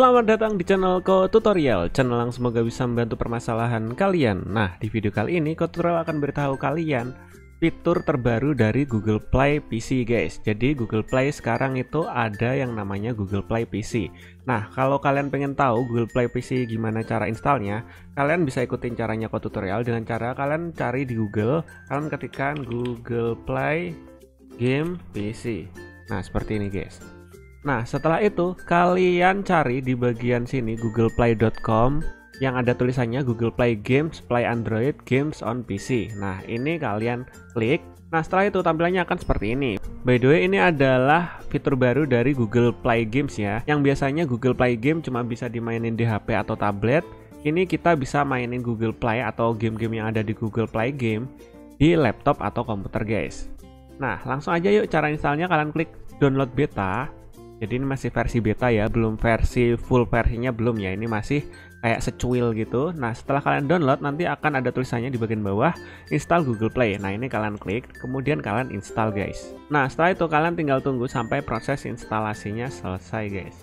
Selamat datang di channel Ko Tutorial, channel yang semoga bisa membantu permasalahan kalian. Nah, di video kali ini Ko Tutorial akan beritahu kalian fitur terbaru dari Google Play PC, guys. Jadi Google Play sekarang itu ada yang namanya Google Play PC. Nah, kalau kalian pengen tahu Google Play PC gimana cara installnya, kalian bisa ikutin caranya Ko Tutorial dengan cara kalian cari di Google, kalian ketikkan Google Play Game PC. Nah, seperti ini, guys. Nah, setelah itu kalian cari di bagian sini googleplay.com yang ada tulisannya Google Play Games, Play Android, Games on PC. Nah, ini kalian klik. Nah, setelah itu tampilannya akan seperti ini. By the way, ini adalah fitur baru dari Google Play Games ya. Yang biasanya Google Play Game cuma bisa dimainin di HP atau tablet. Ini kita bisa mainin Google Play atau game-game yang ada di Google Play Game di laptop atau komputer, guys. Nah, langsung aja yuk cara installnya. Kalian klik download beta. Jadi ini masih versi beta ya, belum versi full versinya belum ya, ini masih kayak secuil gitu. Nah, setelah kalian download nanti akan ada tulisannya di bagian bawah install Google Play. Nah, ini kalian klik, kemudian kalian install, guys. Nah, setelah itu kalian tinggal tunggu sampai proses instalasinya selesai, guys.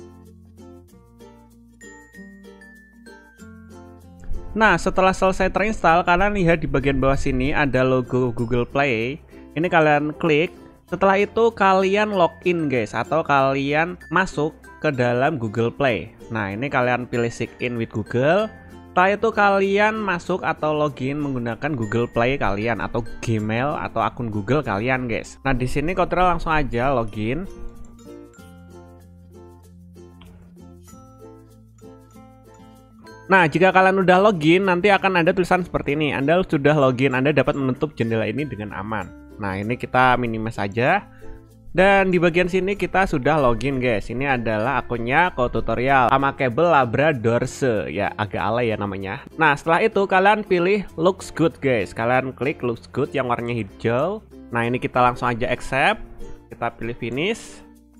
Nah, setelah selesai terinstall, kalian lihat di bagian bawah sini ada logo Google Play. Ini kalian klik. Setelah itu kalian login, guys, atau kalian masuk ke dalam Google Play. Nah, ini kalian pilih sign in with Google. Setelah itu kalian masuk atau login menggunakan Google Play kalian atau Gmail atau akun Google kalian, guys. Nah, di sini Ko Tutorial langsung aja login. Nah, jika kalian udah login, nanti akan ada tulisan seperti ini. Anda sudah login, Anda dapat menutup jendela ini dengan aman. Nah, ini kita minimize saja. Dan di bagian sini kita sudah login, guys. Ini adalah akunnya Ko Tutorial sama kabel Labradorse. Ya, agak alay ya namanya. Nah, setelah itu kalian pilih looks good, guys. Kalian klik looks good yang warnanya hijau. Nah, ini kita langsung aja accept. Kita pilih finish.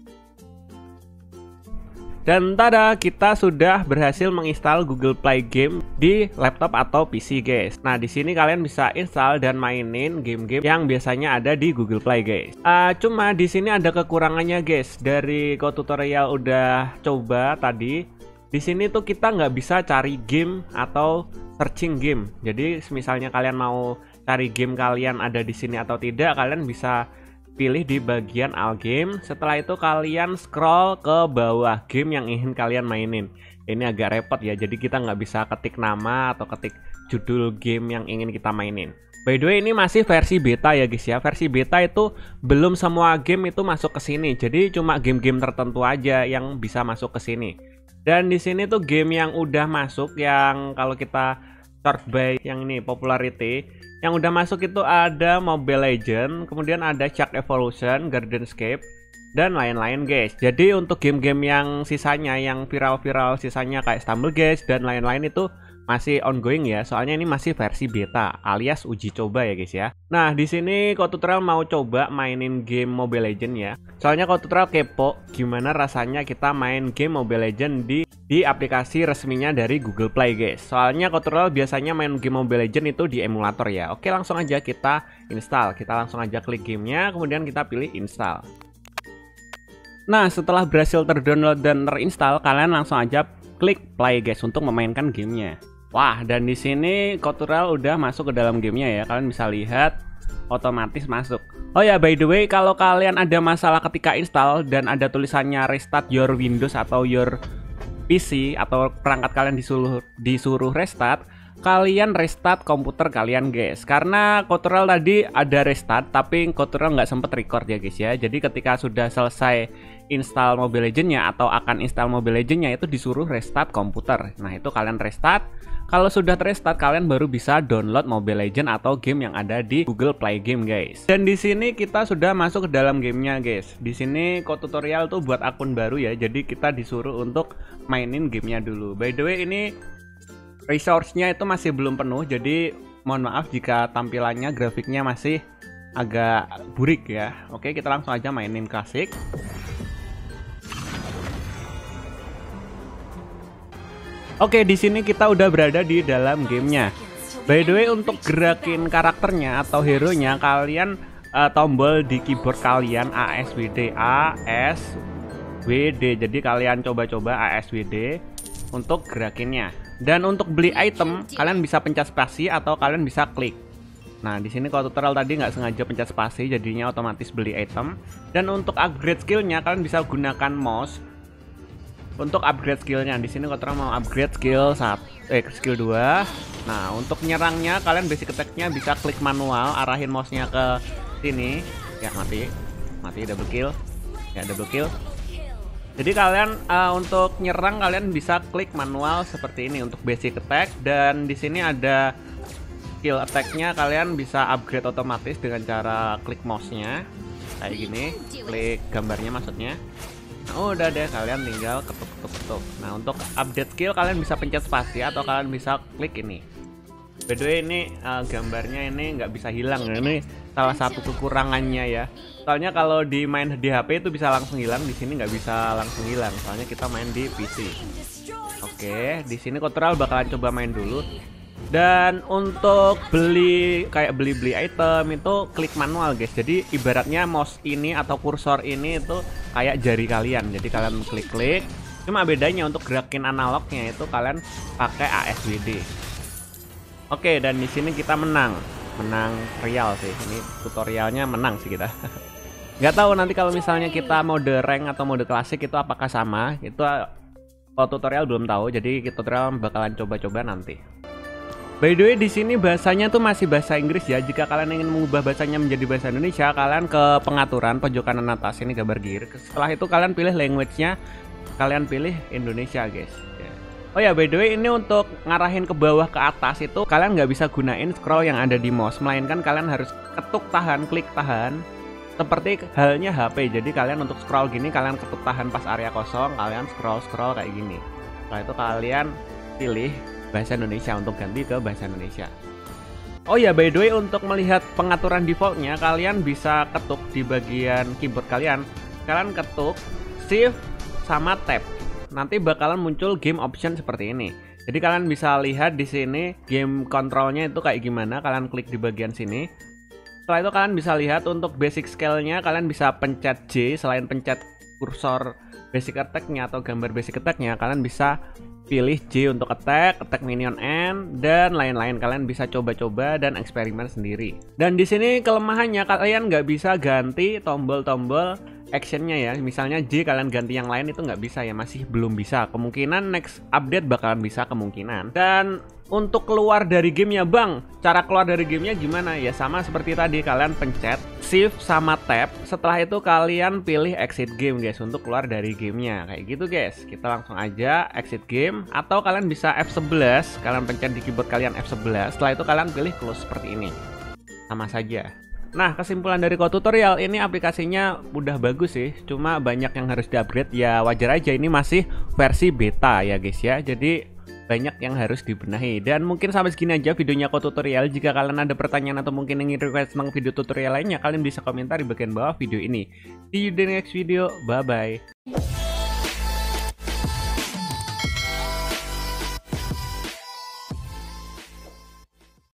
Dan tada, kita sudah berhasil menginstal Google Play Game di laptop atau PC, guys. Nah, di sini kalian bisa install dan mainin game-game yang biasanya ada di Google Play, guys. Cuma di sini ada kekurangannya, guys. Dari Ko Tutorial udah coba tadi, di sini tuh kita nggak bisa cari game atau searching game. Jadi, misalnya kalian mau cari game kalian ada di sini atau tidak, kalian bisa pilih di bagian all game. Setelah itu kalian scroll ke bawah game yang ingin kalian mainin. Ini agak repot ya, jadi kita nggak bisa ketik nama atau ketik judul game yang ingin kita mainin. By the way, ini masih versi beta ya, guys ya. Versi beta itu belum semua game itu masuk ke sini. Jadi cuma game-game tertentu aja yang bisa masuk ke sini. Dan di sini tuh game yang udah masuk, yang kalau kita sort by yang ini popularity, yang udah masuk itu ada Mobile Legends, kemudian ada Chuck Evolution, Gardenscape, dan lain-lain, guys. Jadi untuk game-game yang sisanya, yang viral-viral sisanya kayak Stumbleguys dan lain-lain itu masih ongoing ya. Soalnya ini masih versi beta alias uji coba ya, guys ya. Nah, di sini Ko Tutorial mau coba mainin game Mobile Legends ya. Soalnya Ko Tutorial kepo gimana rasanya kita main game Mobile Legends di aplikasi resminya dari Google Play, guys. Soalnya Ko Tutorial biasanya main game Mobile Legends itu di emulator ya. Oke, langsung aja kita install. Kita langsung aja klik gamenya, kemudian kita pilih install. Nah, setelah berhasil terdownload dan terinstall, kalian langsung aja klik play, guys, untuk memainkan gamenya. Wah, dan di sini Ko Tutorial udah masuk ke dalam gamenya ya. Kalian bisa lihat otomatis masuk. Oh ya, by the way, kalau kalian ada masalah ketika install dan ada tulisannya restart your Windows atau your PC atau perangkat kalian disuruh restart, kalian restart komputer kalian, guys. Karena Ko Tutorial tadi ada restart, tapi Ko Tutorial nggak sempet record ya, guys ya. Jadi ketika sudah selesai install Mobile Legends-nya atau akan install Mobile Legends-nya itu disuruh restart komputer. Nah, itu kalian restart. Kalau sudah restart, kalian baru bisa download Mobile Legends atau game yang ada di Google Play Game, guys. Dan di sini kita sudah masuk ke dalam gamenya, guys. Di sini Ko Tutorial tuh buat akun baru ya. Jadi kita disuruh untuk mainin gamenya dulu. By the way, ini resource-nya itu masih belum penuh. Jadi mohon maaf jika tampilannya, grafiknya masih agak burik ya. Oke, kita langsung aja mainin klasik. Oke, di sini kita udah berada di dalam gamenya. By the way, untuk gerakin karakternya atau hero-nya, kalian tombol di keyboard kalian ASWD, A, S, ASWD. Jadi kalian coba-coba ASWD untuk gerakinnya. Dan untuk beli item kalian bisa pencet spasi atau kalian bisa klik. Nah, di sini kalau tutorial tadi nggak sengaja pencet spasi, jadinya otomatis beli item. Dan untuk upgrade skillnya kalian bisa gunakan mouse untuk upgrade skillnya. Di sini kalau mau upgrade skill skill 2. Nah, untuk nyerangnya kalian basic attack-nya bisa klik manual, arahin mouse-nya ke sini. Ya, mati double kill. Ya, double kill. Jadi kalian untuk nyerang kalian bisa klik manual seperti ini untuk basic attack. Dan di sini ada skill attack-nya, kalian bisa upgrade otomatis dengan cara klik mouse-nya kayak gini, klik gambarnya maksudnya. Nah, udah deh, kalian tinggal ketuk. Nah, untuk update skill kalian bisa pencet spasi atau kalian bisa klik ini. By the way, ini gambarnya ini nggak bisa hilang. Ini salah satu kekurangannya ya. Soalnya kalau main di HP itu bisa langsung hilang, di sini nggak bisa langsung hilang. Soalnya kita main di PC. Oke, di sini tutorial bakalan coba main dulu. Dan untuk beli item itu klik manual guys. Jadi ibaratnya mouse ini atau kursor ini itu kayak jari kalian. Jadi kalian klik. Cuma bedanya untuk gerakin analognya itu kalian pakai ASWD. Oke, dan di sini kita menang real sih. Ini tutorialnya menang sih kita. Nggak tahu nanti kalau misalnya kita mode rank atau mode klasik itu apakah sama. Itu kalau tutorial belum tahu. Jadi tutorial bakalan coba-coba nanti. By the way, di sini bahasanya tuh masih bahasa Inggris ya. Jika kalian ingin mengubah bahasanya menjadi bahasa Indonesia, kalian ke pengaturan pojok kanan atas ini gambar gear. Setelah itu kalian pilih language-nya, kalian pilih Indonesia guys. Oh ya, by the way, ini untuk ngarahin ke bawah ke atas itu kalian nggak bisa gunain scroll yang ada di mouse, melainkan kalian harus ketuk tahan, klik tahan. Seperti halnya HP. Jadi kalian untuk scroll gini, kalian ketuk tahan pas area kosong, kalian scroll kayak gini. Setelah itu kalian pilih bahasa Indonesia untuk ganti ke bahasa Indonesia. Oh ya, by the way, untuk melihat pengaturan defaultnya kalian bisa ketuk di bagian keyboard kalian. Kalian ketuk shift sama tab. Nanti bakalan muncul game option seperti ini. Jadi kalian bisa lihat di sini game controlnya itu kayak gimana. Kalian klik di bagian sini. Setelah itu kalian bisa lihat untuk basic scale-nya kalian bisa pencet J. Selain pencet kursor basic attack-nya atau gambar basic attack-nya, kalian bisa pilih J untuk attack minion N, dan lain-lain. Kalian bisa coba-coba dan eksperimen sendiri. Dan di sini kelemahannya kalian nggak bisa ganti tombol-tombol actionnya ya. Misalnya J kalian ganti yang lain itu nggak bisa ya, masih belum bisa. Kemungkinan next update bakalan bisa kemungkinan. Dan untuk keluar dari gamenya bang, cara keluar dari gamenya gimana? Ya sama seperti tadi, kalian pencet shift sama tab. Setelah itu kalian pilih exit game guys untuk keluar dari gamenya. Kayak gitu guys. Kita langsung aja exit game. Atau kalian bisa F11, kalian pencet di keyboard kalian F11. Setelah itu kalian pilih close seperti ini. Sama saja. Nah, kesimpulan dari tutorial ini, aplikasinya udah bagus sih, cuma banyak yang harus di-upgrade. Ya wajar aja, ini masih versi beta ya guys ya. Jadi banyak yang harus dibenahi. Dan mungkin sampai segini aja videonya tutorial. Jika kalian ada pertanyaan atau mungkin ingin request tentang video tutorial lainnya, kalian bisa komentar di bagian bawah video ini. See you di next video, bye bye.